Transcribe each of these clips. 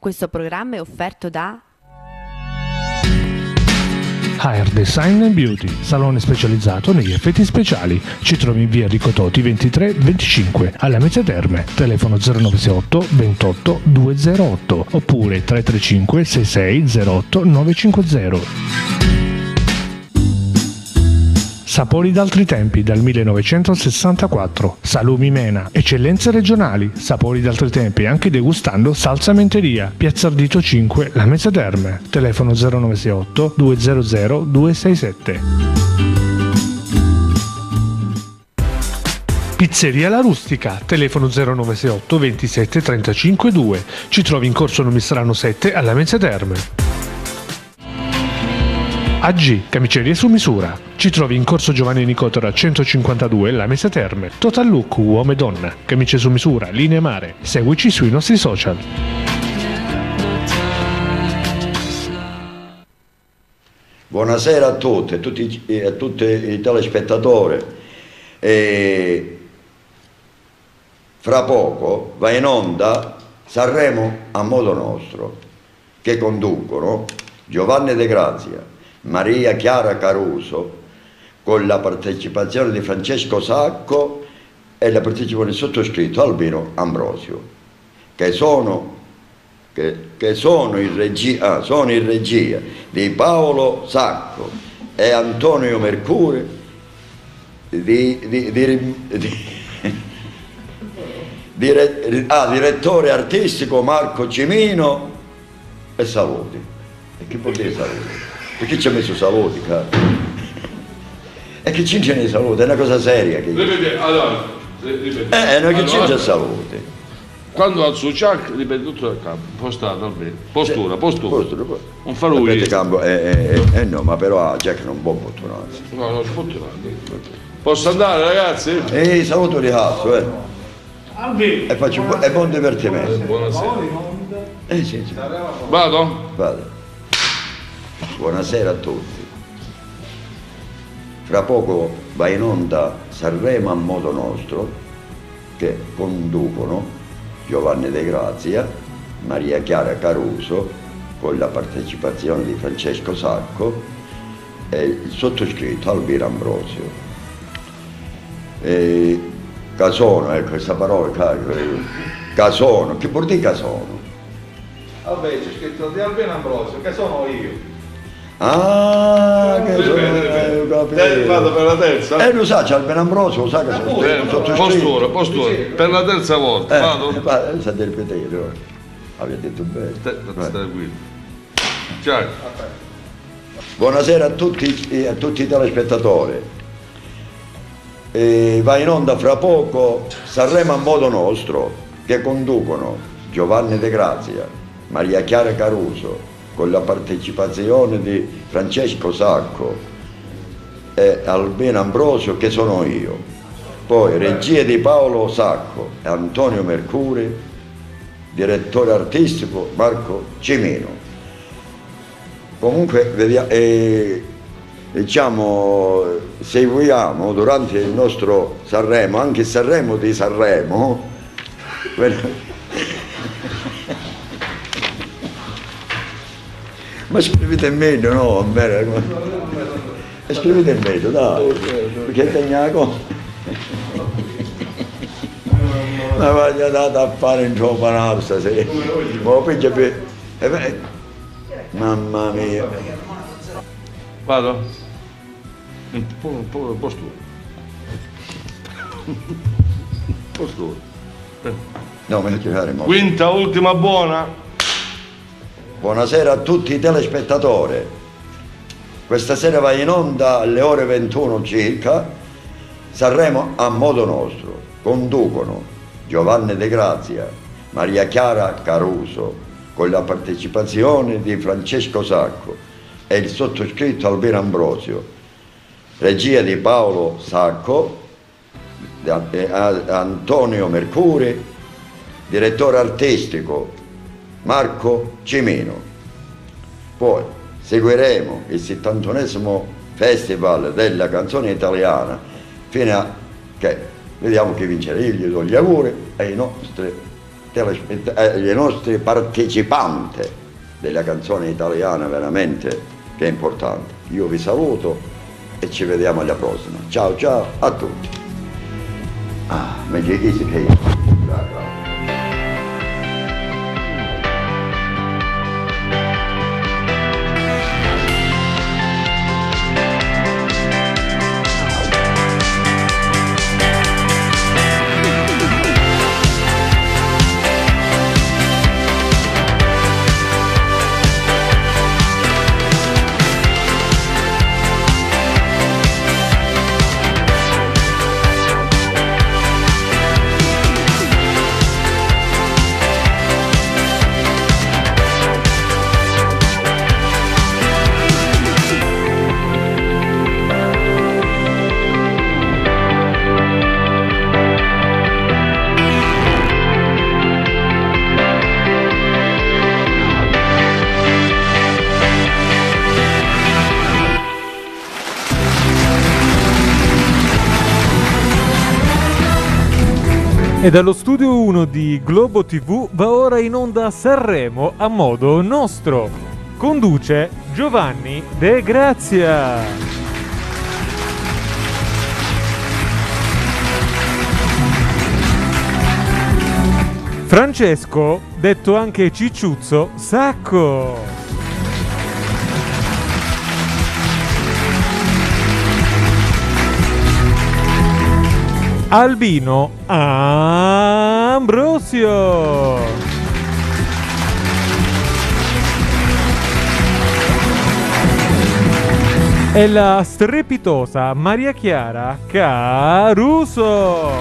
Questo programma è offerto da Hair Design and Beauty, salone specializzato negli effetti speciali. Ci trovi in via Enrico Toti 23 25 alla Lamezia Terme. Telefono 0968 28 208 oppure 335 66 08 950. Sapori d'altri tempi dal 1964. Salumi Mena, eccellenze regionali. Sapori d'altri tempi anche degustando Salsa Menteria. Piazza Ardito 5, Lamezia Terme. Telefono 0968 200 267. Pizzeria La Rustica, telefono 0968 27 35 2. Ci trovi in corso Nomisrano 7 alla Lamezia Terme. AG, camicerie su misura. Ci trovi in corso Giovanni Nicotera 152, Lamezia Terme. Total Look, uomo e donna. Camicie su misura, linee mare. Seguici sui nostri social. Buonasera a tutti, a tutti i telespettatori. Fra poco va in onda Sanremo a modo nostro, che conducono Giovanni De Grazia, Maria Chiara Caruso, con la partecipazione di Francesco Sacco e la partecipazione del sottoscritto Albino Ambrosio, che sono in regia di Paolo Sacco e Antonio Mercuri, direttore artistico Marco Cimino e saluti. E che vuol dire saluti? Perché ci ha messo saluti, caro? E che cince nei saluti? È una cosa seria. Che... Ripete, allora, ripete. Non che cince saluti. Quando alzo Chuck, ripete tutto il campo, postata almeno. Postura. Non farò io. Campo, no, ma però Jack non può fortunarsi. No, non fortunarsi. Posso andare, ragazzi? Saluto di cazzo, E faccio un buon divertimento. Buonasera. Sì. Vado? Buonasera a tutti. Fra poco va in onda Sanremo a modo nostro, che conducono Giovanni De Grazia, Maria Chiara Caruso, con la partecipazione di Francesco Sacco e il sottoscritto Albino Ambrosio. Casono, questa parola, Casono, che vuol dire Casono? Vabbè, c'è scritto di Albino Ambrosio, che sono io. Ah, che vado per la terza? Lo sa, c'è Albino Ambrosio, lo sa che sono postura, per la terza volta, vado? Sa del ripetere, avete detto bene. Tranquillo. Ciao. Buonasera a tutti i telespettatori. Va in onda fra poco Sanremo a modo nostro, che conducono Giovanni De Grazia, Maria Chiara Caruso, con la partecipazione di Francesco Sacco e Albino Ambrosio, che sono io. Poi regia di Paolo Sacco e Antonio Mercuri, direttore artistico Marco Cimino. Comunque seguiamo durante il nostro Sanremo, anche il Sanremo di Sanremo, ma scrivete meglio, no? Scrivete meglio, dai, perché teniamo ma voglio andare a fare in giovanato stasera, mamma mia. Vado? Un po' postura. No, mi faccio fare molto. Quinta, ultima buona. Buonasera a tutti i telespettatori. Questa sera va in onda alle ore 21 circa Sanremo a modo nostro. Conducono Giovanni De Grazia, Maria Chiara Caruso, con la partecipazione di Francesco Sacco e il sottoscritto Albino Ambrosio. Regia di Paolo Sacco, Antonio Mercuri, direttore artistico Marco Cimino. Poi seguiremo il 71esimo Festival della canzone italiana fino a che vediamo chi vincerà. Io gli do gli auguri ai nostri ai nostri partecipanti della canzone italiana veramente che è importante. Io vi saluto e ci vediamo alla prossima. Ciao ciao a tutti. Meglio che si E dallo studio 1 di Globo TV va ora in onda Sanremo a modo nostro. Conduce Giovanni De Grazia. Francesco, detto anche Cicciuzzo, Sacco. Albino Ambrosio. E la strepitosa Maria Chiara Caruso.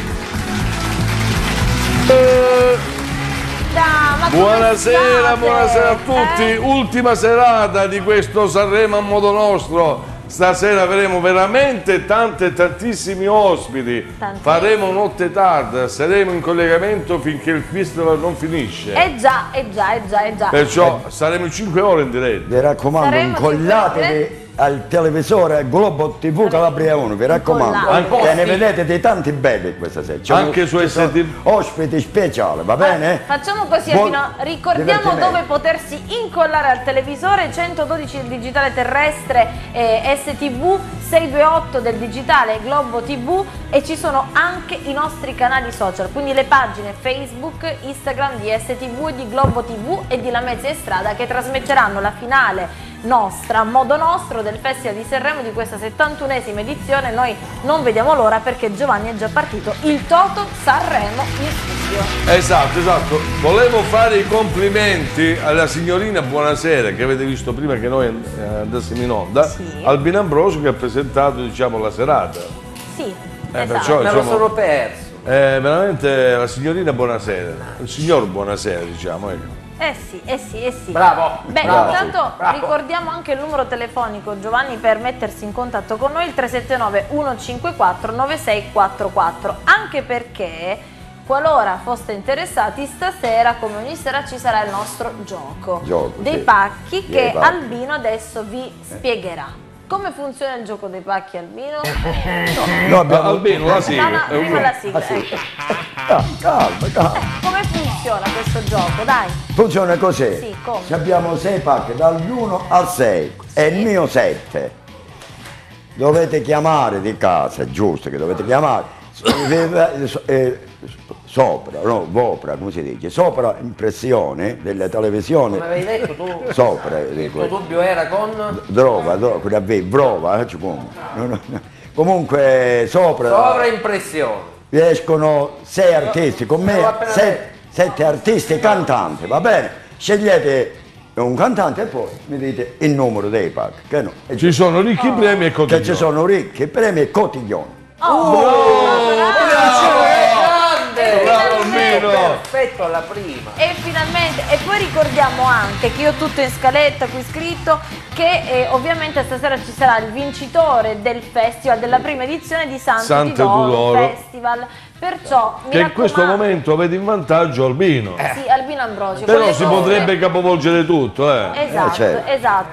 Buonasera a tutti. Ultima serata di questo Sanremo a modo nostro. Stasera avremo veramente tantissimi ospiti. Faremo notte tarda, saremo in collegamento finché il festival non finisce. Già. Perciò saremo 5 ore in diretta. Vi raccomando, incollatevi al televisore Globo TV Calabria 1, vi raccomando, che ne vedete dei tanti belli questa sera. Anche su STV. Ospiti speciali, va bene? Facciamo così, ricordiamo dove potersi incollare al televisore: 112 del digitale terrestre, STV, 628 del digitale Globo TV, e ci sono anche i nostri canali social, quindi le pagine Facebook, Instagram di STV e di Globo TV e di La Mezza Strada, che trasmetteranno la finale nostra, a modo nostro, del Festival di Sanremo di questa 71esima edizione. Noi non vediamo l'ora perché Giovanni è già partito, il Toto Sanremo in studio. Esatto. Volevo fare i complimenti alla signorina Buonasera, che avete visto prima che noi andassimo in onda, sì. Albino Ambrosio, che ha presentato, diciamo, la serata. Sì, perciò, me lo sono perso. Veramente la signorina Buonasera, il signor Buonasera, diciamo, ecco. Sì. Bravo. Bravo. Intanto ricordiamo anche il numero telefonico, Giovanni, per mettersi in contatto con noi, il 379 154 9644, anche perché qualora foste interessati, stasera come ogni sera ci sarà il nostro gioco dei pacchi che Albino adesso vi spiegherà. Come funziona il gioco dei pacchi, Albino? No, abbiamo Albino, la sigla. Prima la sigla. Calma. Come funziona questo gioco? Dai. Funziona così. Sì, come? Abbiamo 6 pacchi dall'1 al 6 e il mio 7. Dovete chiamare di casa, è giusto che dovete chiamare. Sopra, come si dice? Sopra impressione della televisione. Come avevi detto tu? Sopra. Il tuo dubbio era con? Brova, comunque sopra. Sopra impressione. Escono 6 artisti con me, 7 artisti cantanti, va bene? Scegliete un cantante e poi mi dite il numero dei pacchi. Che no? Ci sono ricchi premi e cotiglioni. Che ci sono ricchi premi e cotiglioni. Perfetto alla prima. E finalmente, e poi ricordiamo anche che io ho tutto in scaletta qui scritto, che ovviamente stasera ci sarà il vincitore del festival, della prima edizione di Santo Tudoro Festival. Perciò che in questo momento avete in vantaggio Albino. Sì, Albino Ambrosio. Però si potrebbe capovolgere tutto, Esatto.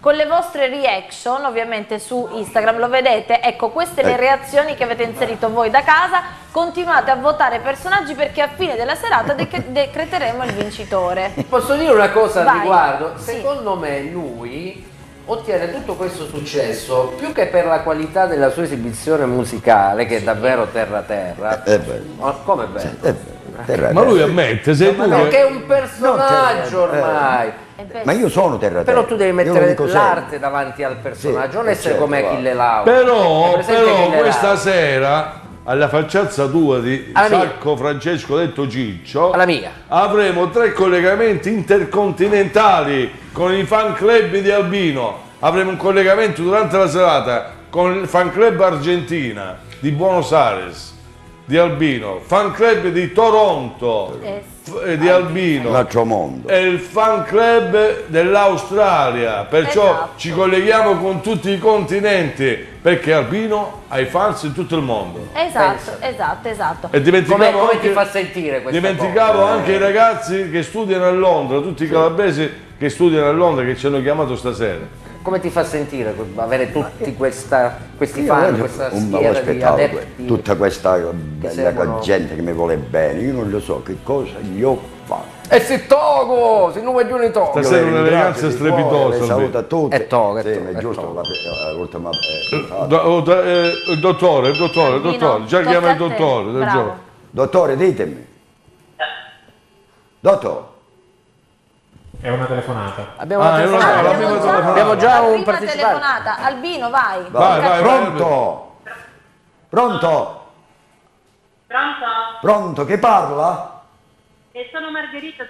con le vostre reaction, ovviamente su Instagram, lo vedete, ecco queste le reazioni che avete inserito voi da casa, continuate a votare personaggi perché a fine della serata decreteremo il vincitore. Posso dire una cosa Vai. al riguardo? Sì. Secondo me lui ottiene tutto questo successo più che per la qualità della sua esibizione musicale, che è davvero terra. Come bello? Ma lui ammette, sei tu che è un personaggio ormai. Ma io sono terra. Però tu devi Io lo mettere dico l'arte davanti al personaggio, non essere certo, come va. Achille Lauro. Però Achille questa Lauro? sera, alla facciazza tua di Sacco Francesco detto Ciccio, alla mia, avremo 3 collegamenti intercontinentali con i fan club di Albino. Avremo un collegamento durante la serata con il fan club Argentina di Buenos Aires di Albino, fan club di Toronto di Albino, l'altro mondo, e il fan club dell'Australia, perciò ci colleghiamo con tutti i continenti, perché Albino ha i fans in tutto il mondo. Esatto. E dimenticavo come anche, ti fa sentire questa dimenticavo cosa? anche i ragazzi che studiano a Londra, tutti i calabresi che studiano a Londra, che ci hanno chiamato stasera. Come ti fa sentire avere tutti questi fan, questa un schiera di spettacolo, adepti? tutta questa bella servono- gente che mi vuole bene, io non lo so che cosa gli ho fatto. E si togo, si non voglio ne togo. Stasera un'eleganza strepitosa. Le saluto a tutti. È togo, sì, ma è giusto, l'ultima Il dottore, già chiama il dottore. Bravo. Dottore, ditemi. Dottore. È una telefonata. Abbiamo una telefonata. Abbiamo già un prima partecipante. telefonata. Albino, vai. Vai. Pronto? Pronto? Pronto? Pronto? Chi parla? Sono Margherita.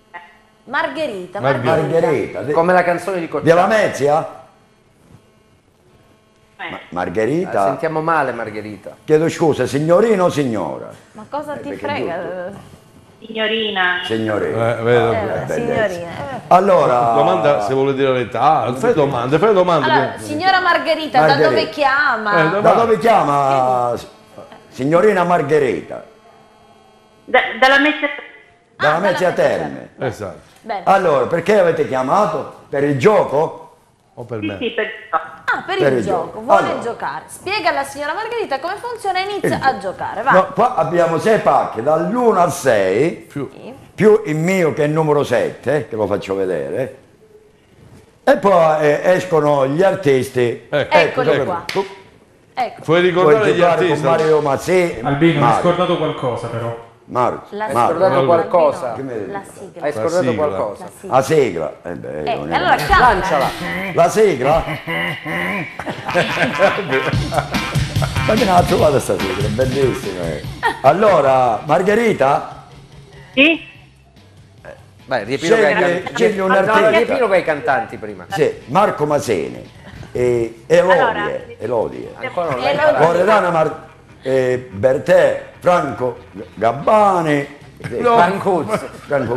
Margherita. Come la canzone di Cocciano. Della Mezia? Margherita? Sentiamo male Margherita. Chiedo scusa, signorina o signora? Ma cosa ti frega? Signorina. Signorina. Signorina. Allora, domanda se vuole dire l'età. Fai domande. Allora, signora Margherita, da dove chiama? Da dove chiama? Signorina Margherita. Dalla Mezia. Dalla Mezia Terme. Esatto. Bene. Allora, perché avete chiamato? Per il gioco? O per me? Sì, per Per il gioco, vuole giocare. Spiega alla signora Margherita come funziona e inizia a giocare. Vai. No, qua abbiamo 6 pacche, dall'1 al 6, più il mio che è il numero 7, che lo faccio vedere, e poi escono gli artisti. Eccoli qua. Ecco. Puoi ricordare gli artisti? Con Mario Mazzè. Albino, hai scordato qualcosa però. Mario. Hai scordato qualcosa? La sigla. Hai scordato qualcosa? La sigla. Allora canta. Lanciala. La sigla? Ma che ne ha trovato sta sigla? È bellissima. Allora, Margherita? Sì? Vai, riempilo un artista. riempilo con i cantanti prima. Sì, Marco Masene, Elodie, Ancora non l'hai imparato. Loredana Bertè, Franco Gabbani, Francuzzi.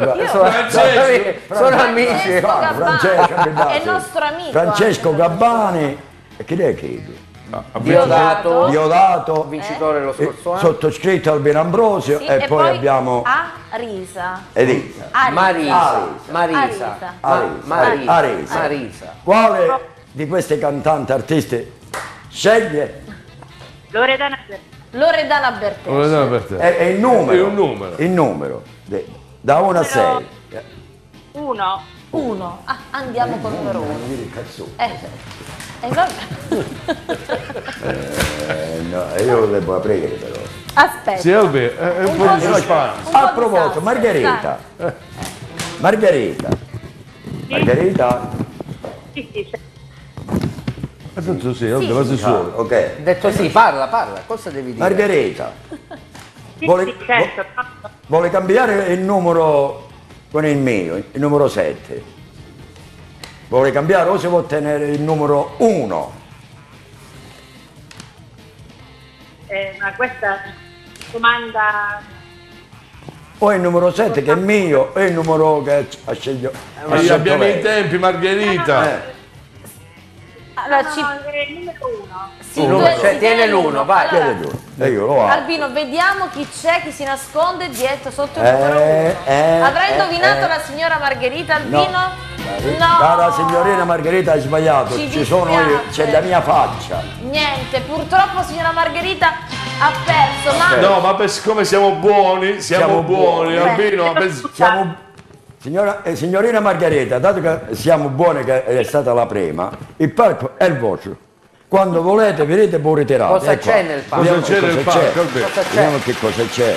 Sono amici. Francesco È nostro amico. Francesco Gabbani, e chi è che? Diodato, vincitore lo scorso anno. Sottoscritto Albino Ambrosio, e poi abbiamo Arisa. Elisa. Marisa. Quale di queste cantanti artiste sceglie? Loredana Bertè. È il numero. È un numero. Il numero. Da 1 a 6. 1. Andiamo con il numero 1. No, io lo devo aprire però. Aspetta. Sì, Albe, è un po' di suspense. A proposito, Margherita. Margherita. Sì. Adesso sì, Albe, va solo. Ok. Detto sì, parla, cosa devi dire? Margherita. Certo. Vuole cambiare il numero con il mio, il numero 7. Vuole cambiare o si vuole ottenere il numero 1? Ma questa domanda... O il numero 7 che è mio e il numero che ha scelto. Abbiamo i tempi, Margherita. Allora, il numero 1. Sì, tu tiene l'1, vai. Allora, Io lo apro. Albino, vediamo chi c'è, chi si nasconde dietro, sotto il numero 1. Avrà indovinato la signora Margherita, Albino? No. Cara signorina Margherita, hai sbagliato. Ci sono io, dispiace. c'è la mia faccia. Niente, purtroppo signora Margherita ha perso, ma... No, ma siccome siamo buoni, siamo buoni, Albino. Signorina Margherita, dato che siamo buoni che è stata la prima, il palco è il vostro. Quando volete venite pure ritirate. Cosa c'è nel palco? Vediamo Cosa c'è nel cosa palco? Vediamo che cosa c'è.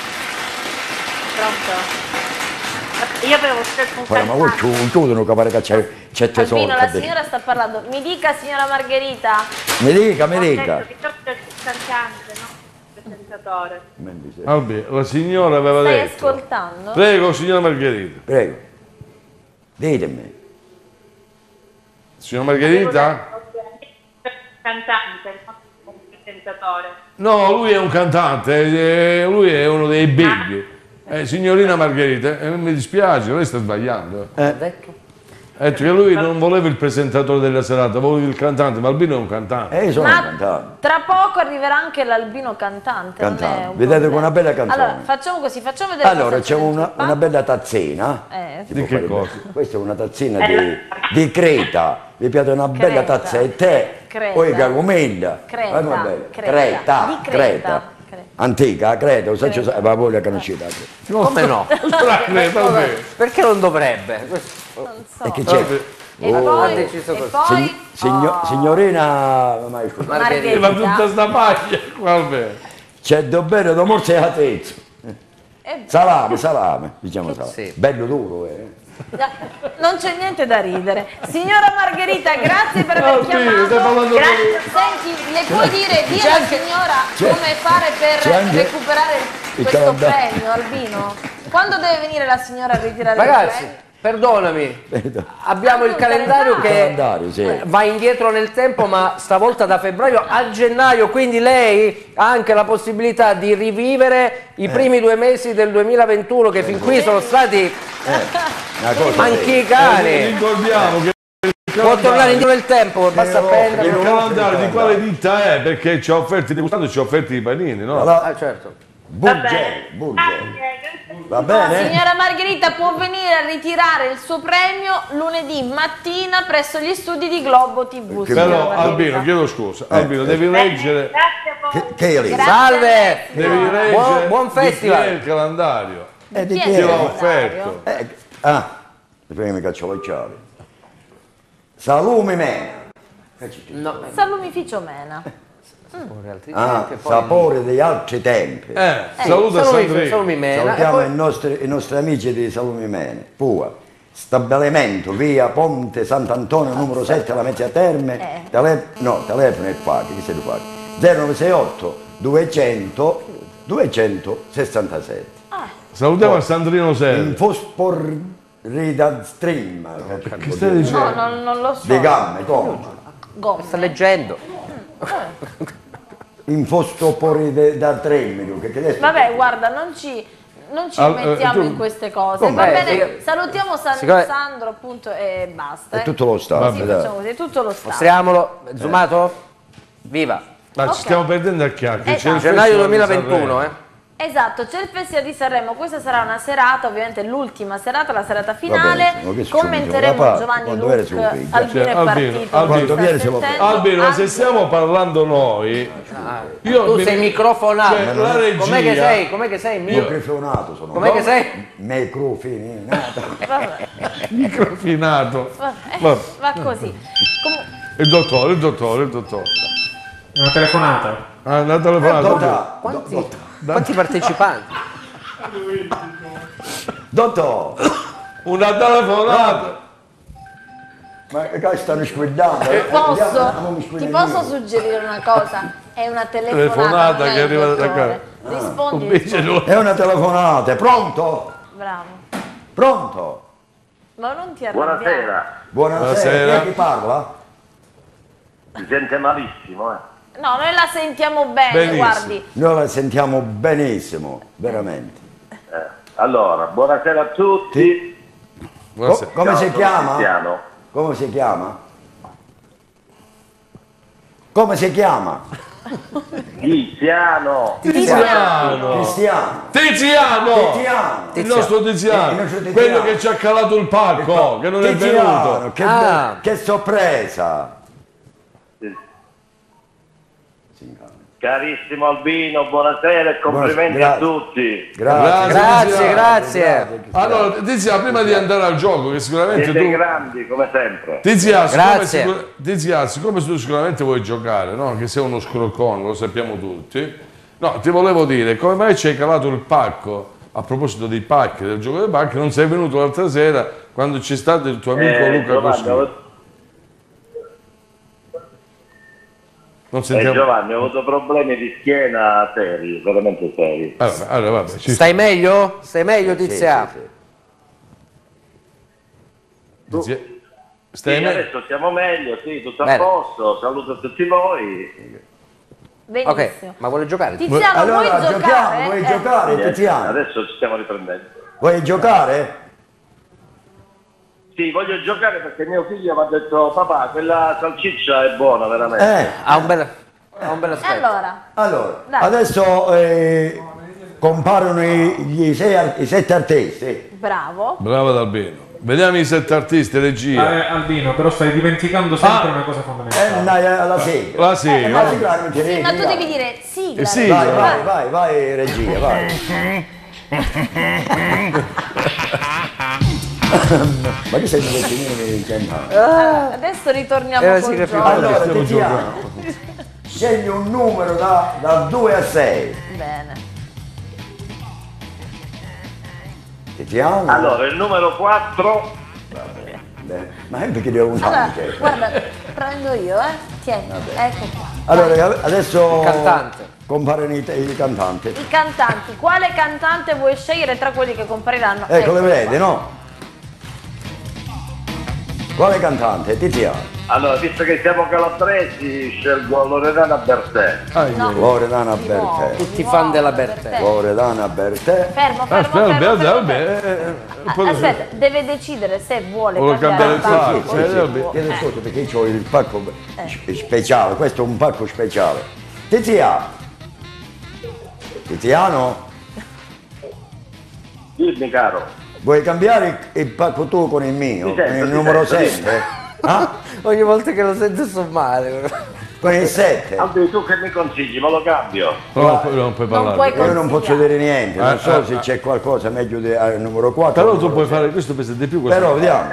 Pronto? Io avevo scelto un Ma voi chiudono che pare che c'è tesoro. Albino, la signora sta parlando. Mi dica, signora Margherita. Mi dica. Ho detto che io c'è il cantante, no? Il presentatore. Albino, la signora aveva Stai detto. ascoltando? Prego, signora Margherita. Prego. Ditemi. Signora Margherita? Cantante, il nostro presentatore. No, lui è un cantante, lui è uno dei baby. Signorina Margherita, mi dispiace, lei sta sbagliando. Ha detto? Ha detto che lui non voleva il presentatore della serata, voleva il cantante, ma Albino è un cantante. Io sono un Ma cantante. tra poco arriverà anche l'Albino cantante. Non è un Vedete problema. con una bella canzone. Allora, facciamo così, facciamo vedere. Allora, cosa c'è una bella tazzina. Di che cosa? Questa è una tazzina di Creta. Vi piace una bella Creta. tazza e te? Creta. Poi cagomenda. Creta. Creta. Di Creta. Antica, Creta, ma voi la conoscete? Come no? Perché non dovrebbe? Non so. E che c'è? E poi, Signorina Margherita. Ma tutta sta paglia, vabbè. c'è da bene da morte e atezzo. Salame, diciamo salame. Sì. Bello duro, Non c'è niente da ridere. Signora Margherita, grazie per aver chiamato. Grazie. Senti, le puoi dire, di alla signora come fare per recuperare questo calendario. premio, Albino? Quando deve venire la signora a ritirare il Ragazzi, premio? perdonami, abbiamo il calendario che sì. va indietro nel tempo, ma stavolta da febbraio a gennaio, quindi lei ha anche la possibilità di rivivere i primi 2 mesi del 2021 che fin qui sono stati manchicani. Ricordiamo che Può tornare indietro nel tempo, basta il prenderlo. calendario di quale ditta è? Perché ci ha offerti di gustato e ci ha offerti i panini, no? Ah, certo. Burgeri. Va bene? Signora Margherita può venire a ritirare il suo premio lunedì mattina presso gli studi di Globo TV. Però Albino, chiedo scusa, Albino, devi leggere. Grazie a voi. Che è lì? Salve! Devi leggere Buon festival. di chi è il calendario. Di Chi chi è Chi il l'ha calendario? offerto? Prima mi caccio le chiavi. Salumi me. No, Salumificio Mena. Sapore degli altri tempi. Saluta Sandrino. Salumi Mena. Salutiamo i nostri amici di Salumi Mene. Pua. Stabilimento via Ponte Sant'Antonio numero 7 alla Mezzia Terme. Telefono è qua, che siete qua? 0968 200 267. Salutiamo a Sandrino Serra. In fosforida stream. Che stai dicendo? No, non lo so. Di gamme, come? Gomme. sta leggendo. In fosforide da stream. Vabbè, guarda, non ci mettiamo in queste cose. Come? Va bene, salutiamo Siccome- Sandro appunto e basta. È tutto lo Stato. Sì, dai. facciamo così, è tutto lo Stato. Mostriamolo. Zoomato? Viva. Ma ci stiamo perdendo a chiacchiere. C'è il Gennaio Festival di 2021, Sanremo. Esatto, c'è il Festival di Sanremo, questa sarà una serata, ovviamente l'ultima serata, la serata finale. benissimo, che Commenteremo succede? Giovanni Quando viene Luc, sul video? Albino è partito. Quando viene se lo sentendo, Albino, ma se anche- stiamo parlando noi, Tu sei microfonato. Cioè, la regia- Com'è che sei? Com'è che sei? Microfonato sono. Com'è che sei? Microfinato. Vabbè, microfinato. vabbè, va così. Il dottore. Una telefonata. Ah, una telefonata. Quanti partecipanti? Dottor, Una telefonata. ma che stanno squillando? Ti posso suggerire una cosa? È una telefonata, Telefonata non è che il arriva da dottore. qua. Rispondi. Invece no. È una telefonata, pronto? Bravo. Pronto? Ma non ti arrabbiare. Buonasera, Buonasera. Chi parla? si sente malissimo, No, noi la sentiamo bene, Benissimo. guardi. Noi la sentiamo benissimo, veramente. Allora, buonasera a tutti. Buonasera. Come si Sono chiama? Cristiano. Come si chiama? Come si chiama? Tiziano. Tiziano. Il nostro Tiziano. Quello che ci ha calato il palco, che non è venuto. Che sorpresa. Carissimo Albino, buonasera e complimenti a tutti. Grazie. Allora, Tiziano, prima di andare al gioco, che sicuramente Siete tu... grandi, come sempre. Tiziano, siccome tu sicuramente vuoi giocare, no? Che sei uno scroccone, lo sappiamo tutti. No, ti volevo dire, come mai ci hai calato il pacco? A proposito dei pacchi, del gioco dei pacchi, non sei venuto l'altra sera quando c'è stato il tuo amico Luca Coschi. Non sentiamo... Giovanni, ho avuto problemi di schiena seri, veramente seri. Allora, vabbè, Stai meglio? Stai meglio, Tiziano? Sì, adesso stiamo meglio, sì, tutto a posto, saluto a tutti voi. Benissimo. Ok, ma vuole giocare? Tiziano, Allora, vuoi giocare? vuoi giocare, Tiziano? Adesso ci stiamo riprendendo. Vuoi giocare? Sì, voglio giocare perché mio figlio mi ha detto: papà, quella salsiccia è buona veramente. Ha un bel aspetto. Allora, Dai. adesso comparono i 7 artisti. Bravo. Bravo ad Albino. Vediamo i 7 artisti, regia. Albino, però stai dimenticando sempre una cosa fondamentale. La sigla. La sigla. La sigla non c'è Ma tu devi dire sigla. Vai, vai, regia, vai. Ma che sei un vecchino? Adesso ritorniamo col gioco. Allora, Tiziano, scegli un numero da 2 a 6. Bene. Tiziano? Allora, il numero 4. Ma è perché devo Allora, usare? guarda, prendo io, Tieni, ecco qua. Allora, adesso Il cantante. comparono i cantanti. I cantanti, quale cantante vuoi scegliere tra quelli che compariranno? Ecco, le vede, no? Quale cantante? Tiziano. Allora, visto che siamo calabresi, scelgo Loredana Bertè. Loredana Bertè. Tutti fan della Bertè. Loredana Bertè. Fermo. Aspetta, deve decidere se vuole cambiare il palco. Chiedo scusa perché io ho il palco speciale, questo è un palco speciale. Tiziano? Dimmi, caro. Vuoi cambiare il palco tu con il mio? Sento, con il numero sento, 7? Ogni volta che lo sento sto male. Con il 7? Albi, tu che mi consigli? Me lo cambio. Non puoi parlare. Io non posso dire niente, non so se c'è qualcosa meglio del numero 4. Però tu puoi fare questo, pesa di più. Però vediamo.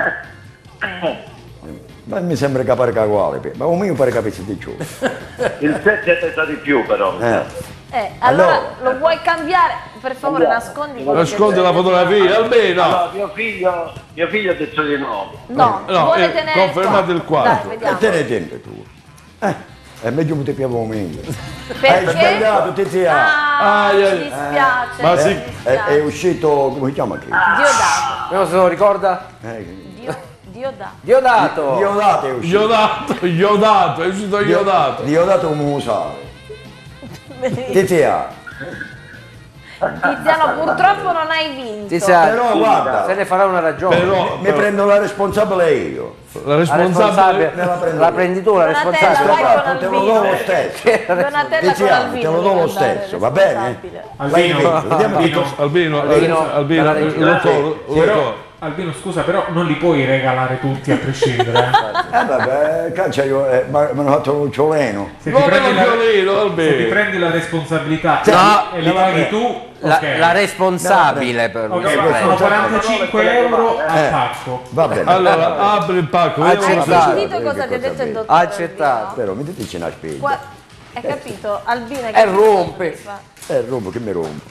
Ma mi sembra che pare uguale, ma un mio pare capisci di più. Il 7 pesa di più, però. Allora lo vuoi cambiare? Per favore, nascondi. Nascondi la fotografia, almeno. Allora, mio figlio ha detto di no. No, vuole tenere confermate il 4. E te ne tieni tu. È meglio che ti piace meglio. Perché? Hai sbagliato, Tiziano. Mi dispiace. Ma sì. È uscito, come si chiama qui? Diodato. Non se lo ricorda? Diodato. Diodato è uscito. Iodato, è uscito Iodato. Diodato come usare. Tiziano. Tiziano, purtroppo non hai vinto. Però guarda, se ne farà una ragione. Mi prendo la responsabile io. La responsabile la prendi tu, la responsabile. Te lo do lo stesso. Tiziano, te lo do lo stesso, va bene? Albino, scusa, però non li puoi regalare tutti a prescindere. Vabbè, caccia io, mi hanno fatto un cioleno. Se ti prendi la responsabilità e li paghi tu, la responsabile per sono 45 euro al pacco. Va bene. Allora, apri il pacco. Hai sentito cosa ti ha detto il dottore? Accettato. Però mi dici una spesa. Hai capito? Albino e rompe. Rompo che mi rompo.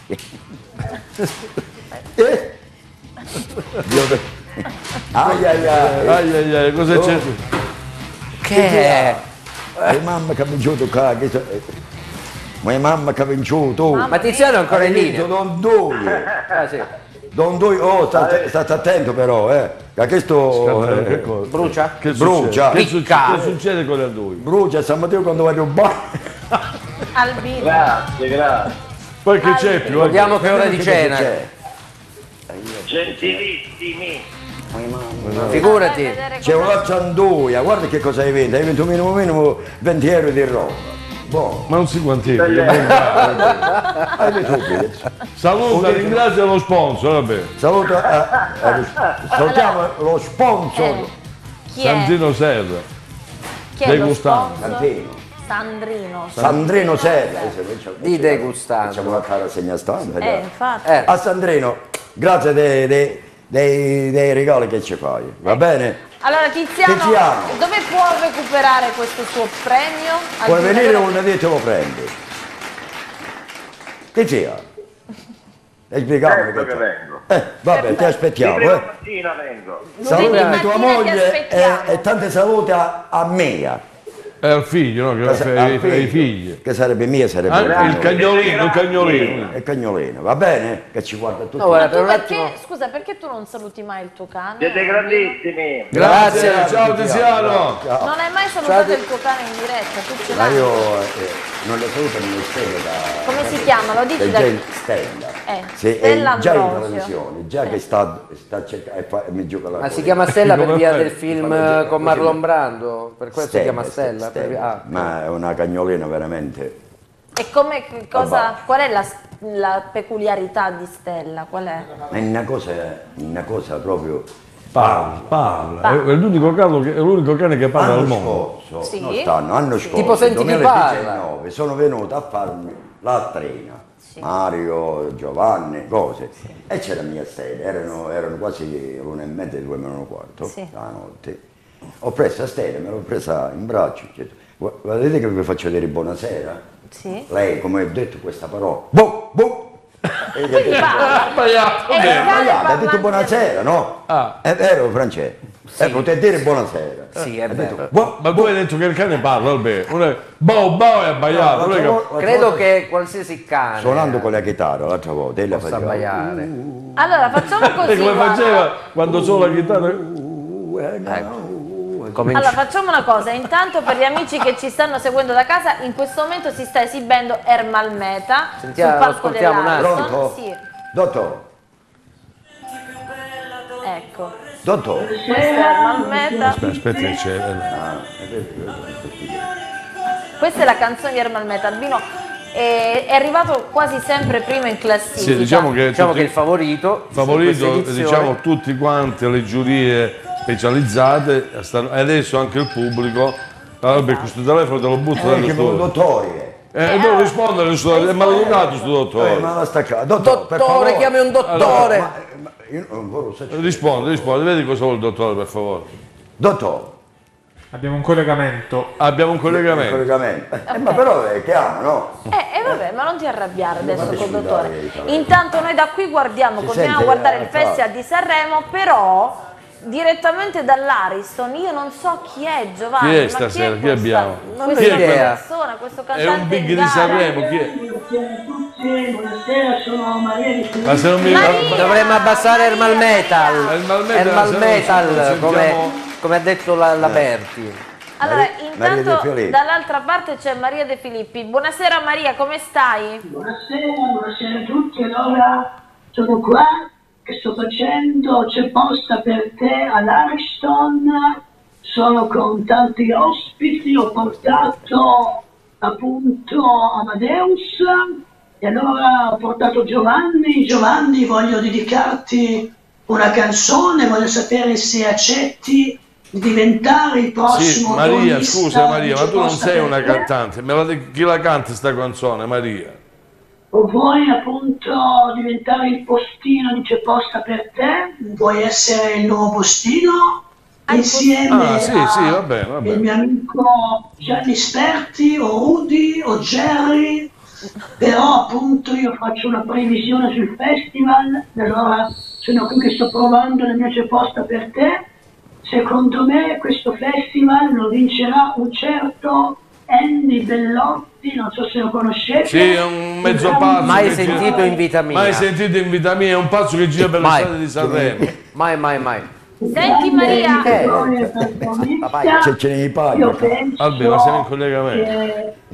Ai, cosa c'è? Che è? Mamma che ha vinciuto qua. Ma mamma che ha vinciuto. Ma Tiziano è ancora in linea. Don Dui. Don Dui, state attento però, che questo brucia? Brucia. Che succede con il Dui? Brucia, stamattina quando vai a rubare. Albino. Grazie. Poi che c'è più? Vediamo che ora di cena. Gentilissimi. Figurati. C'è una cianduia, guarda che cosa hai vinto, hai vinto minimo 20 euro di roba. Boh. Ma non si quantifica. Hai vinto un pezzo. Saluta, ringrazia lo sponsor, vabbè. Salutiamo lo sponsor. Chi è? Sandrino Serra. Chi è lo sponsor? Sandrino. Sandrino. Sandrino Serra. Di degustante. Facciamo la rassegna stampa. Infatti. A Sandrino, grazie dei regali che ci fai, va bene? Allora Tiziano, dove può recuperare questo suo premio? Puoi venire lunedì e te lo prendi. Tiziano. Spiegami che vengo. Vabbè, ti aspettiamo. Mattina vengo. Saluti tua moglie e tante salute a Mia. È al figlio, no? Che ai figli. Che sarebbe mia, sarebbe il cagnolino, il cagnolino. Il cagnolino, va bene? Che ci guarda tutti. No, guarda, scusa, perché tu non saluti mai il tuo cane? Siete grandissimi. Grazie, ciao Tiziano. Non hai mai salutato il tuo cane in diretta, tu ce Ma l'hai? io non le saluto nemmeno Stella da... Come si chiama? Lo dici da... Stella. Stella già in Ambrosio. televisione, già che sta cercando e mi gioca la Ma si chiama Stella per via del film con Marlon Brando? Per questo si chiama Stella? Ma è una cagnolina veramente. E come, qual è la peculiarità di Stella? Qual è? È una cosa proprio. Parla. È l'unico cane che parla al mondo. Anno scorso, Tipo senti che 2019, sono venuto a farmi la trena. Mario, Giovanni, cose. E c'era mia Stella, erano quasi l'1:30, 2:15 la notte. Ho preso la Stella, me l'ho presa in braccio. Vedete che vi faccio vedere buonasera? Sì. Lei, come ho detto questa parola, boh, boh. E gli ha detto buonasera, no? È vero, Francesco? Potete dire buonasera. Sì, è vero. Ma tu hai detto che il cane parla, Alberto. Boh, boh, è abbaiato. Credo che qualsiasi cane suonando con la chitarra l'altra volta possa abbaiare. Allora facciamo così. Come faceva quando suona la chitarra? Allora facciamo una cosa, intanto per gli amici che ci stanno seguendo da casa, in questo momento si sta esibendo Ermal Meta sul palco dell'Ariston. Sì. Dottor. Ecco. Dottor. Questo è Ermal Meta. Aspetta che c'è. Questa è la canzone di Ermal Meta. Albino è arrivato quasi sempre prima in classifica. Sì, diciamo che il favorito, diciamo tutti quanti le giurie specializzate e adesso anche il pubblico. Vabbè, questo telefono te lo butto dallo studio. Dottore. Devo rispondere, è maleducato questo dottore. Ma la stacca. Dottore, chiami un dottore. Io non voglio risponde, vedi cosa vuole il dottore, per favore. Dottore. Abbiamo un collegamento. Ma però chiama, no? Vabbè, ma non ti arrabbiare adesso col dottore. Intanto noi da qui continuiamo a guardare il Festival di Sanremo, però direttamente dall'Ariston io non so chi è Giovanni. Chi è stasera? Chi abbiamo? Questa persona, questo cantante. È un big di Sanremo, chi è? Buonasera, sono Maria di Filippi. Ma se non mi dovremmo abbassare Ermal Metal. Ermal Metal, come ha detto la Berti. Allora, intanto dall'altra parte c'è Maria De Filippi. Buonasera Maria, come stai? Buonasera a tutti. Allora, sono qua che sto facendo C'è posta per te all'Ariston. Sono con tanti ospiti, ho portato appunto Amadeus e allora ho portato Giovanni. Giovanni, voglio dedicarti una canzone, voglio sapere se accetti di diventare il prossimo. Sì, Maria, scusa Maria, ma tu non sei una cantante, chi la canta sta canzone, Maria? O vuoi appunto diventare il postino di C'è posta per te? Vuoi essere il nuovo postino? Insieme va bene. Il mio amico Gianni Sperti o Rudy o Jerry, però appunto io faccio una previsione sul festival, allora sono qui che sto provando la mia C'è posta per te. Secondo me questo festival lo vincerà un certo Andy Bellotti, non so se lo conoscete. Sì, è un mezzo pazzo. Mai sentito in vita mia. Mai sentito in vita mia, è un pazzo che gira per le strade di Sanremo. Mai. Senti Maria. C'è nei paghi. Vabbè, ma siamo in collegamento.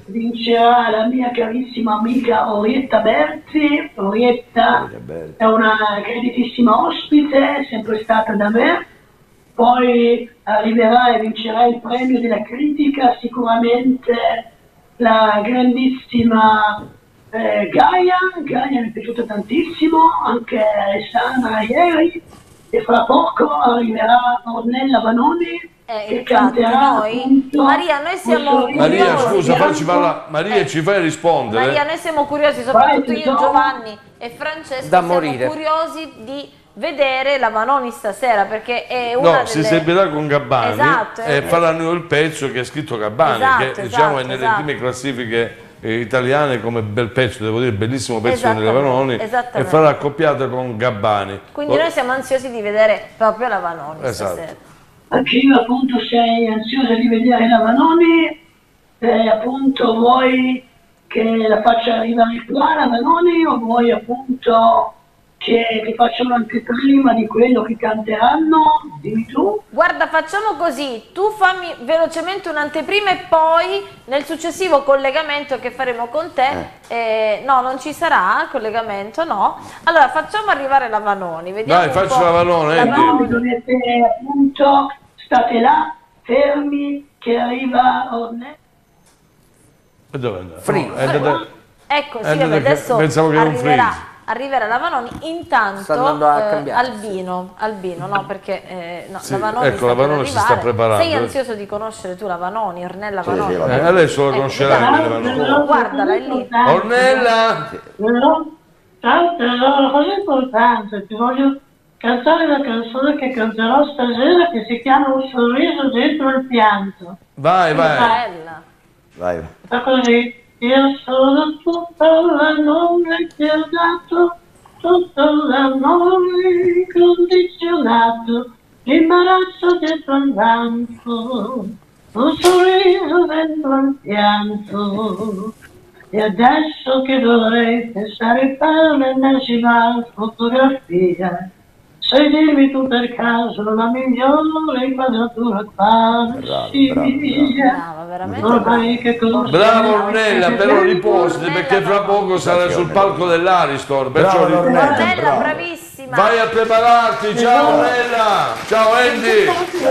vincerà la mia carissima amica Orietta Berti. Orietta è una graditissima ospite, sempre stata da me. Poi arriverà e vincerà il premio della critica sicuramente la grandissima Gaia. Gaia mi è piaciuta tantissimo, anche Alessandra ieri, e fra poco arriverà Ornella Vanoni che canterà noi, appunto, Maria, noi siamo Maria, scusa, facci parlare. Maria, ci fai rispondere? Maria, noi siamo curiosi, soprattutto io, Giovanni e Francesco, siamo curiosi di vedere la Vanoni stasera, perché è una delle... si esibirà con Gabbani, esatto, e faranno il pezzo che ha scritto Gabbani, esatto, che diciamo è nelle prime classifiche italiane come bel pezzo, devo dire, bellissimo pezzo della Vanoni, e farà accoppiata con Gabbani. Quindi noi siamo ansiosi di vedere proprio la Vanoni stasera. Anch'io appunto sei ansiosa di vedere la Vanoni, appunto vuoi che la faccia arrivare qua la Vanoni o vuoi appunto che ti facciano anche prima di quello che canteranno? Dimmi tu. Guarda, facciamo così, tu fammi velocemente un'anteprima e poi nel successivo collegamento che faremo con te, no, non ci sarà collegamento, no. Allora facciamo arrivare la Vanoni, vediamo. Dai, faccio la Vanoni. Dovete appunto, state là, fermi, che arriva Ornella. E dove andare? Ecco, sì, adesso pensavo che era un freeze. Arriverà la Vanoni, intanto Albino, no, perché no, sì, la Vanoni, ecco, la Vanoni si sta preparando. Sei ansioso di conoscere tu la Vanoni, Ornella Vanoni? Sì, adesso la conoscerai la Vanoni. Guardala, è lì. Ornella! Ciao tesoro, cosa importante, ti voglio cantare la canzone che canterò stasera, che si chiama Un sorriso dentro il pianto. Vai. Vai. Sta così. Io sono tutto l'amore che ho dato, tutto l'amore incondizionato, l'imbarazzo dietro al vanto, un sorriso dentro al pianto. E adesso che dovrei pensare per l'ennesima fotografia, sai dirmi tu per caso la migliore inquadratura Bravo Ornella, però riposati perché fra poco sarà sul palco dell'Ariston, perciò Ornella, bravissima. Vai a prepararti, ciao Ornella, ciao Andy.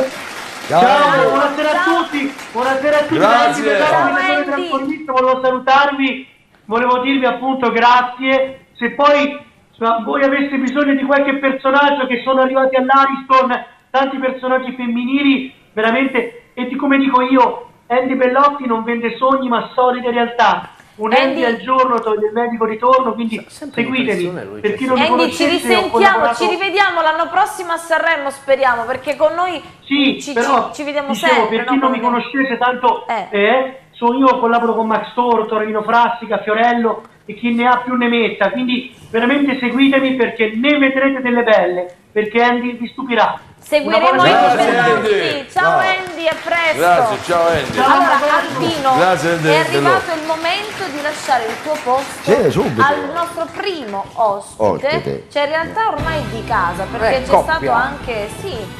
Ciao, buonasera a tutti, buonasera a tutti. Grazie. Volevo salutarvi, volevo dirvi appunto grazie. Se poi voi aveste bisogno di qualche personaggio, che sono arrivati all'Ariston tanti personaggi femminili veramente, e come dico io, Andy Bellotti non vende sogni ma solide realtà. Un Andy al giorno toglie il medico di torno, quindi seguitemi. Per chi non mi Andy, ci risentiamo, ci rivediamo l'anno prossimo a Sanremo, speriamo, perché con noi ci vediamo sempre. Per chi non mi conoscesse, tanto io collaboro con Max Toro, Torino Frassica, Fiorello e chi ne ha più ne metta, quindi veramente seguitemi perché ne vedrete delle belle, perché Andy vi stupirà. Seguiremo Andy. Ciao Andy, a presto. Grazie, ciao Andy. Allora Albino, grazie, è arrivato il momento di lasciare il tuo posto al nostro primo ospite, cioè in realtà ormai di casa, perché c'è stato anche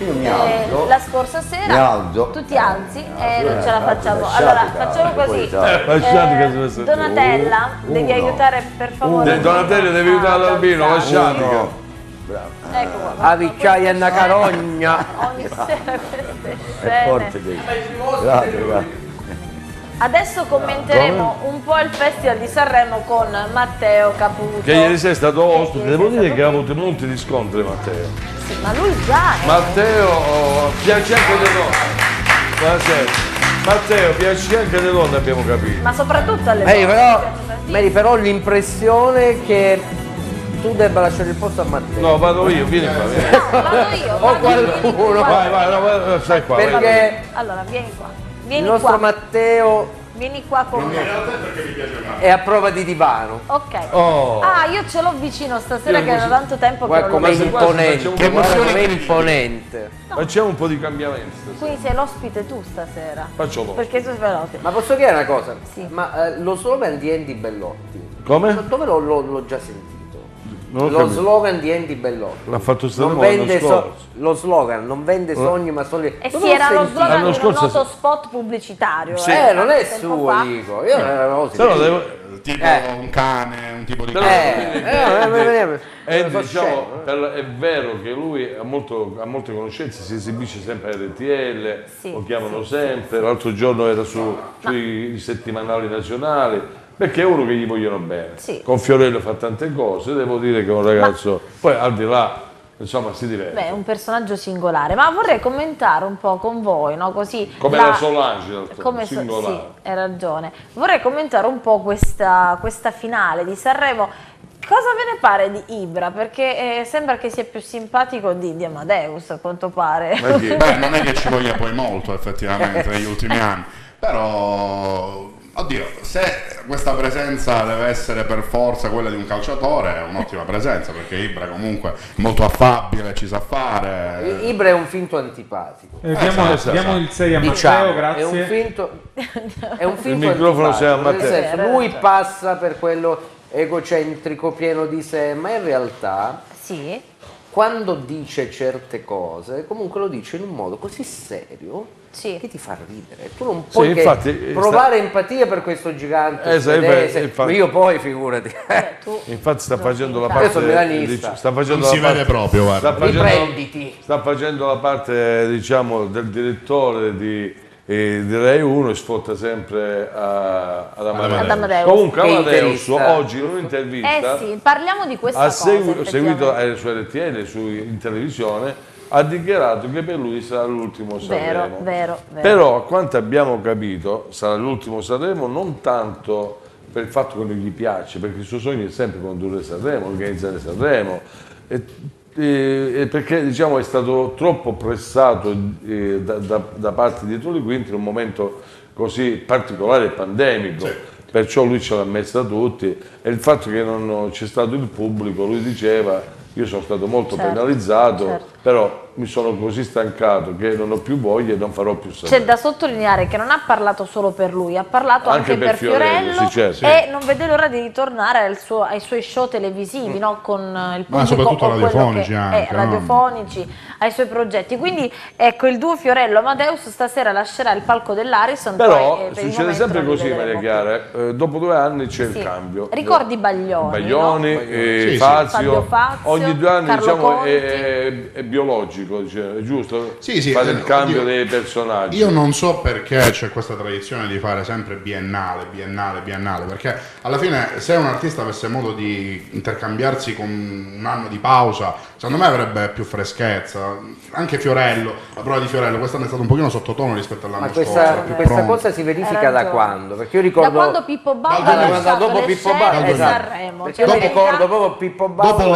la scorsa sera. Tu ti alzi e non ce la facciamo. Allora facciamo così. Donatella, devi aiutare per favore. Donatella, devi aiutare l'Albino, lasciate. Ecco qua. A vicciaia e una carogna. Ogni sera queste scene. Grazie. Adesso commenteremo un po' il Festival di Sanremo con Matteo Caputo. Che ieri sera è stato ospite, devo dire che ha avuto molti riscontri Matteo. Sì, ma lui già è. Matteo piace anche le donne. Buonasera. Matteo piace anche le donne, abbiamo capito. Ma soprattutto alle donne. Però ho l'impressione che tu debba lasciare il posto a Matteo. No, vado io, vieni qua. Vieni. No, vado io. O qualcuno. Vai, stai qua. Perché allora, vieni qua. Vieni il nostro qua. Matteo Vieni qua con me. è a prova di divano. Ok. Oh. Ah, io ce l'ho vicino stasera che era tanto tempo che non com'è lo imponente. Che emozione imponente. Facciamo un po' di cambiamenti stasera. Quindi sei l'ospite tu stasera. Faccio l'ospite. Perché tu sei veloce. Ma posso chiedere una cosa? Sì. Ma lo slogan di Andy Bellotti, come? dove l'ho già sentito? Lo slogan di Andy Bellotto. L'ha fatto non vende lo slogan, non vende sogni ma solo... sì, era lo slogan di un noto spot pubblicitario. Sì. Non è suo, dico. Io tipo un cane, un tipo di cane. Diciamo, è vero che lui ha molte conoscenze, si esibisce sempre a RTL, lo chiamano sempre, l'altro giorno era sui settimanali nazionali, perché è uno che gli vogliono bene. Con Fiorello fa tante cose, devo dire che è un ragazzo, poi al di là, insomma, si diverte. Beh, è un personaggio singolare, ma vorrei commentare un po' con voi, no? Così come la Solange, singolare. Sì, hai ragione. Vorrei commentare un po' questa finale di Sanremo. Cosa ve ne pare di Ibra? Perché sembra che sia più simpatico di Amadeus, a quanto pare. Beh, non è che ci voglia poi molto, effettivamente, negli ultimi anni. Però... Oddio, se questa presenza deve essere per forza quella di un calciatore, è un'ottima presenza, perché Ibra comunque è molto affabile, ci sa fare. Ibra è un finto antipatico. Diamo il 6 a Matteo, grazie. È un finto il microfono antipatico, a Matteo. nel senso, lui passa per quello egocentrico, pieno di sé, ma in realtà quando dice certe cose, comunque lo dice in un modo così serio che ti fa ridere. Tu non puoi provare empatia per questo gigante svedese. Io poi, figurati. Infatti sta facendo la parte... Non si vede proprio, guarda. Riprenditi. Sta facendo la parte, diciamo, del direttore di Rai 1 e sfotta sempre ad Amadeus. Comunque Amadeus oggi in un'intervista parliamo di questa cosa, seguito su RTL, in televisione, ha dichiarato che per lui sarà l'ultimo Sanremo. Vero. Però a quanto abbiamo capito sarà l'ultimo Sanremo non tanto per il fatto che non gli piace, perché il suo sogno è sempre condurre Sanremo, organizzare Sanremo, perché diciamo è stato troppo pressato da parte di Dietro le Quinte in un momento così particolare e pandemico. Perciò lui ce l'ha messa tutti, e il fatto che non c'è stato il pubblico, lui diceva: io sono stato molto penalizzato, però mi sono così stancato che non ho più voglia e non farò più Sanremo. C'è da sottolineare che non ha parlato solo per lui, ha parlato anche per Fiorello, e non vede l'ora di ritornare ai suoi show televisivi, no? Con il pubblico, soprattutto radiofonici, radiofonici, ai suoi progetti. Quindi ecco, il duo Fiorello-Amadeus stasera lascerà il palco dell'Ariston. Però succede sempre così, Maria Chiara, dopo 2 anni c'è il cambio. Ricordi Baglioni, Fazio, ogni 2 anni diciamo è biologico, è giusto? Fare il cambio dei personaggi. Io non so perché c'è questa tradizione di fare sempre biennale, perché alla fine se un artista avesse modo di intercambiarsi con un anno di pausa, secondo me avrebbe più freschezza. Anche Fiorello, la prova di Fiorello quest'anno è stato un pochino sottotono rispetto all'anno scorso. Questa cosa si verifica da quando? Perché io ricordo... Da quando Pippo Baudo dopo Pippo Baudo, Sanremo. Perché io mi ricordo proprio Pippo Baudo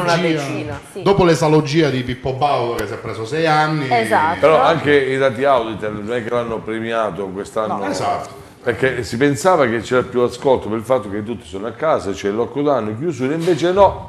dopo l'esalogia di Pippo Baudo che si è preso 6 anni. Però anche i dati Auditel non è che l'hanno premiato quest'anno. Perché si pensava che c'era più ascolto per il fatto che tutti sono a casa, c'è il lockdown, chiusura, invece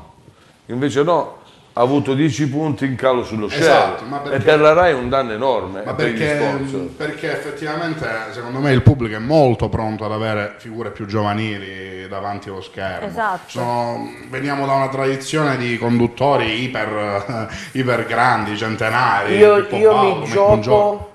no. Ha avuto 10 punti in calo sullo share, e per la Rai è un danno enorme. Ma perché effettivamente secondo me il pubblico è molto pronto ad avere figure più giovanili davanti allo schermo. Veniamo da una tradizione di conduttori iper grandi, centenari. Io mi gioco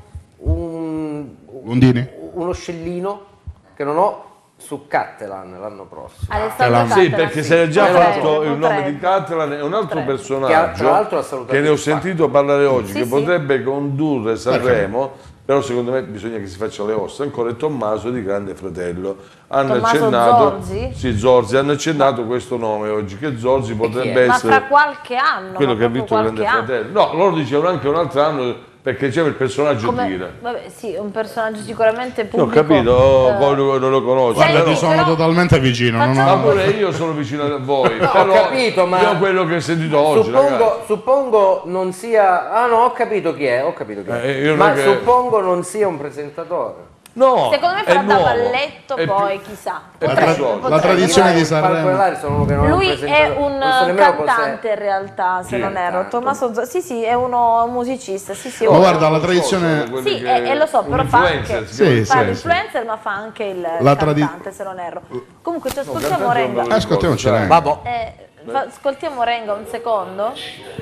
uno scellino che non ho su Cattelan l'anno prossimo. Sì, perché se è già fatto il nome di Cattelan, è un altro personaggio che ne ho sentito parlare oggi, che potrebbe condurre Sanremo, però secondo me bisogna che si faccia le ossa ancora. È Tommaso di Grande Fratello. Hanno accennato Zorzi, hanno accennato questo nome oggi, che Zorzi potrebbe essere... Ma fra qualche anno? Quello che ha vinto Grande Fratello. No, loro dicevano anche un altro anno, perché c'è il personaggio Tira. Vabbè, sì, un personaggio sicuramente pubblico. Ho capito, non lo conosco. Guarda, ti sono totalmente vicino. Ma pure io sono vicino a voi. No, però ho capito, ma io quello che ho sentito oggi, suppongo non sia... Ah no, ho capito chi è, ma suppongo non sia un presentatore. No, secondo me farà da balletto, poi chissà. La tradizione di Sanremo. Lui è un cantante in realtà, se non erro. Tommaso Zorzi, sì, è uno musicista. Ma guarda, la tradizione... Sì, lo so, però fa anche l'influencer, ma fa anche il cantante, se non erro. Comunque ci ascoltiamo Renga. Ascoltiamoci Renga. Ascoltiamo Renga un secondo.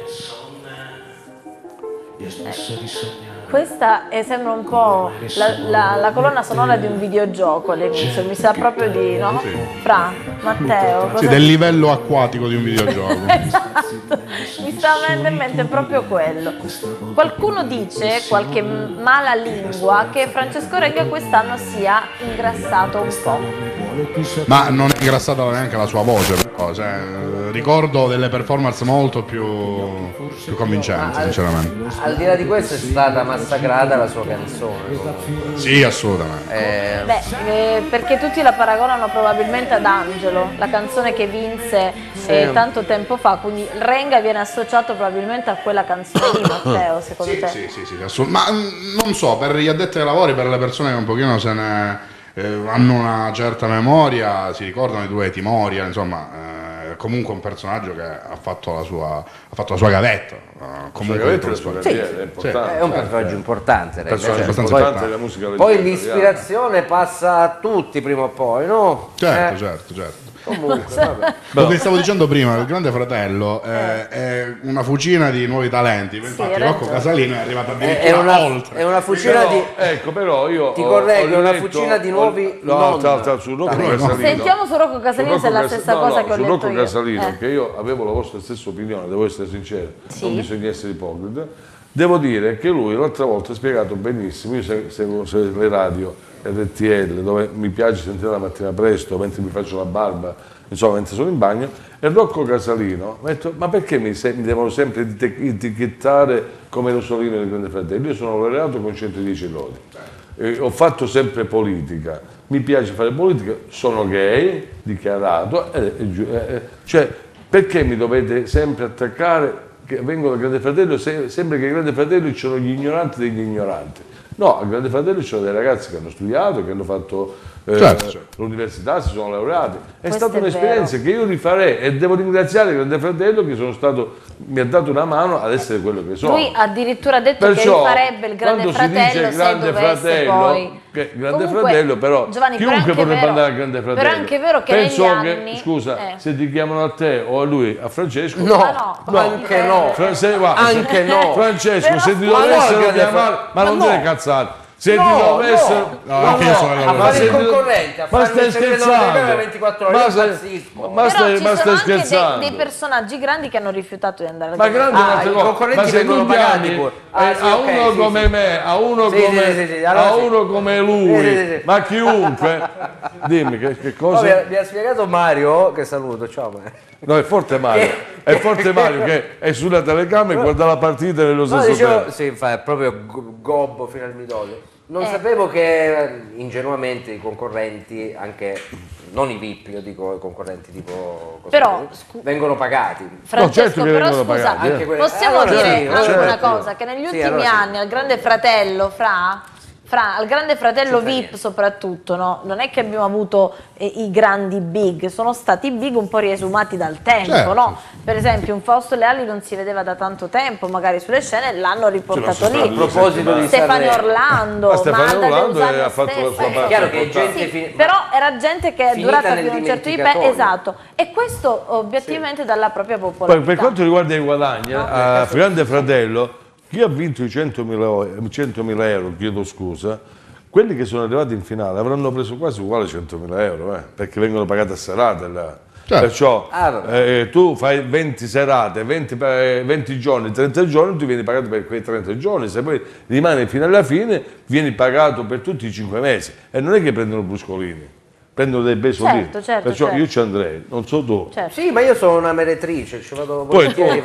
Questa sembra un po' la colonna sonora di un videogioco all'inizio, mi sa proprio di, no? Sì. Fra, Matteo. Sì, del livello acquatico di un videogioco. Esatto, mi sta venendo in mente proprio quello. Qualcuno dice, qualche mala lingua, che Francesco Renga quest'anno sia ingrassato un po'. Ma non è ingrassata neanche la sua voce, però, cioè, ricordo delle performance molto più convincenti, sinceramente. Al di là di questo è stata massacrata la sua canzone. Sì, assolutamente. Perché tutti la paragonano probabilmente ad Angelo, la canzone che vinse tanto tempo fa, quindi Renga viene associato probabilmente a quella canzone di Matteo, secondo te? Sì, ma non so, per gli addetti ai lavori, per le persone che un pochino se ne hanno una certa memoria, si ricordano i duetti Moria, insomma, comunque un personaggio che ha fatto la sua gavetta. Comunque è un personaggio importante, abbastanza della musica. Poi l'ispirazione passa a tutti prima o poi, no? Certo. Comunque, vabbè. Lo che stavo dicendo prima, il Grande Fratello è una fucina di nuovi talenti, infatti Rocco Casalino è arrivato addirittura oltre. È una fucina di... Ecco, però io ti correggo, è una fucina di nuovi su Rocco Casalino. Sentiamo su Rocco Casalino se è la stessa cosa che ho su letto Rocco io. Casalino, che io avevo la vostra stessa opinione, devo essere sincero, non bisogna essere ipocrita. Devo dire che lui l'altra volta ha spiegato benissimo, io seguo le radio RTL, dove mi piace sentire la mattina presto, mentre mi faccio la barba, insomma, mentre sono in bagno, e Rocco Casalino mi ha detto: ma perché mi devono sempre etichettare come Rosolino del Grande Fratello? Io sono laureato con 110 lodi, ho fatto sempre politica, mi piace fare politica, sono gay, dichiarato, cioè perché mi dovete sempre attaccare che vengo dal Grande Fratello, sembra che il Grande Fratello ci sono gli ignoranti degli ignoranti. No, al Grande Fratello ci sono dei ragazzi che hanno studiato, che hanno fatto l'università, si sono laureati. È stata un'esperienza che io rifarei e devo ringraziare il Grande Fratello che mi ha dato una mano ad essere quello che sono. Lui addirittura ha detto che rifarebbe il Grande Fratello se dovesse poi... Grande Fratello, però Giovanni, chiunque potrebbe andare al Grande Fratello. Però è anche vero che penso negli anni... Scusa, se ti chiamano a te o a lui, a Francesco... Anche no. Francesco, se ti dovessero chiamare... Ma non dire cazzate. Se ti dovessero... a fare il concorrente, a fare il segreto 24 ore, ma stai scherzando? Dei personaggi grandi che hanno rifiutato di andare al Grande Fratello. I concorrenti vengono pagati pure. A uno come me, a uno come lui, ma chiunque, dimmi che cosa. Mi ha spiegato Mario, che saluto, ciao Mario. No, è forte Mario, che è sulla telecamera e guarda la partita nello stesso tempo. Sì, è proprio gobbo fino al midollo. Non sapevo che ingenuamente i concorrenti, anche non i VIP, io dico i concorrenti tipo così, però, vengono pagati. Francesco, che però scusa, pagati, possiamo dire anche una cosa, che negli ultimi anni al Grande Fratello, al Grande Fratello VIP soprattutto, no? Non è che abbiamo avuto i grandi big, sono stati big un po' riesumati dal tempo, no? Per esempio un Fausto Leali non si vedeva da tanto tempo, magari sulle scene l'hanno riportato lì. A proposito di Stefano Orlando, Stefano Orlando ha fatto la sua parte. È chiaro che gente però era gente che è durata fino a un certo livello, esatto, e questo obiettivamente dalla propria popolarità. Poi per quanto riguarda i guadagni, a Grande Fratello, chi ha vinto i 100.000 euro, chiedo scusa, quelli che sono arrivati in finale avranno preso quasi uguale 100.000 euro, perché vengono pagate a serate là. Perciò tu fai 20 serate, 20 giorni, 30 giorni, tu vieni pagato per quei 30 giorni, se poi rimani fino alla fine vieni pagato per tutti i 5 mesi e non è che prendono bruscolini. Prendono dei bei soldi, perciò io ci andrei, non so tu. Sì, ma io sono una meretrice, ci vado volentieri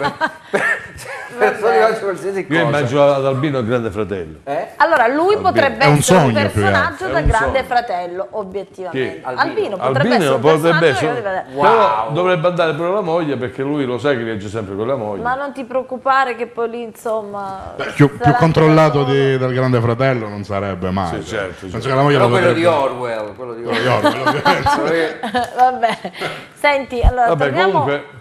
per qualsiasi cosa. Io immagino ad Albino il Grande Fratello. Allora lui potrebbe essere un personaggio da Grande Fratello, obiettivamente. Albino potrebbe essere un personaggio da Grande Fratello. Però dovrebbe andare pure la moglie, perché lui lo sai che viaggia sempre con la moglie. Ma non ti preoccupare che poi lì insomma... più controllato del Grande Fratello non sarebbe mai. Sì, certo. Penso che la moglie quello di Orwell. Vabbè, senti, allora torniamo... Comunque,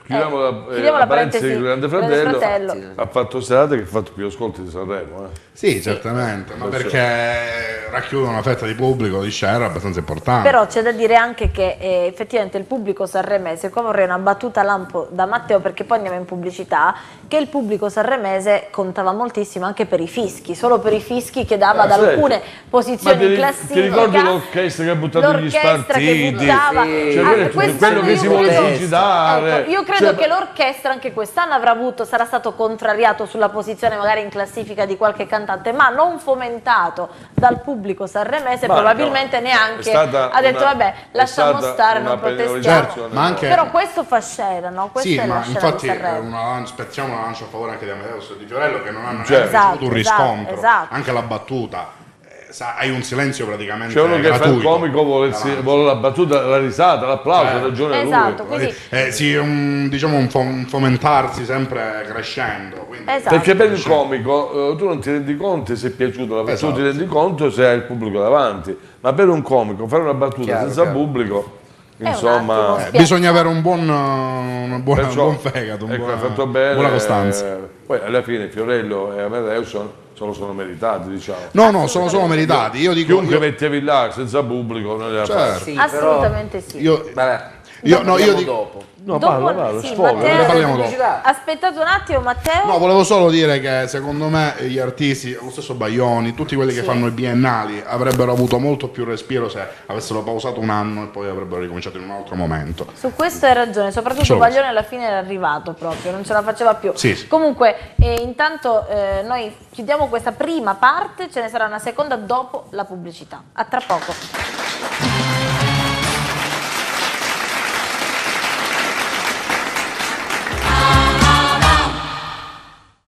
chiudiamo la parentesi del Grande Fratello. Ha fatto serate che ha fatto più ascolti di Sanremo. Sì, certamente, ma perché racchiude una fetta di pubblico di share abbastanza importante. Però c'è da dire anche che effettivamente il pubblico sanremese, qua vorrei una battuta lampo da Matteo perché poi andiamo in pubblicità, che il pubblico sanremese contava moltissimo anche per i fischi, solo per i fischi che dava ad alcune posizioni in classifica. Ti ricordi l'orchestra che ha buttato gli spartiti? Quello che si vuole suicidare. Io credo che l'orchestra anche quest'anno sarà stato contrariato sulla posizione magari in classifica di qualche cantante, ma non fomentato dal pubblico sanremese, probabilmente neanche ha detto vabbè lasciamo stare, non protestiamo. Però questo fa scena, no? Questa è la scena infatti di Sanremo. spezziamo una lancia a favore anche di Amadeus e di Fiorello che non hanno neanche avuto un riscontro, anche la battuta. Hai un silenzio praticamente c'è uno che gratuito. Fa il comico, vuole la battuta, la risata, l'applauso, ha ragione lui. Sì, diciamo un fomentarsi sempre crescendo. Perché per il comico tu non ti rendi conto se è piaciuto la battuta, ti rendi conto se hai il pubblico davanti, ma per un comico fare una battuta senza pubblico, insomma, bisogna avere un buon fegato, buona costanza. Poi alla fine Fiorello e Amadeus sono meritati, diciamo. No, sono solo meritati. Io dico, chiunque mette a villare senza pubblico non è sì, assolutamente sì. Io dico dopo. No, parla, ne parliamo dopo. Aspettate un attimo, Matteo. No, volevo solo dire che secondo me gli artisti, lo stesso Baglioni, tutti quelli che fanno i biennali avrebbero avuto molto più respiro se avessero pausato un anno e poi avrebbero ricominciato in un altro momento. Su questo hai ragione, soprattutto Baglioni alla fine era arrivato proprio, non ce la faceva più. Sì. Comunque, intanto noi chiudiamo questa prima parte, ce ne sarà una seconda dopo la pubblicità. A tra poco.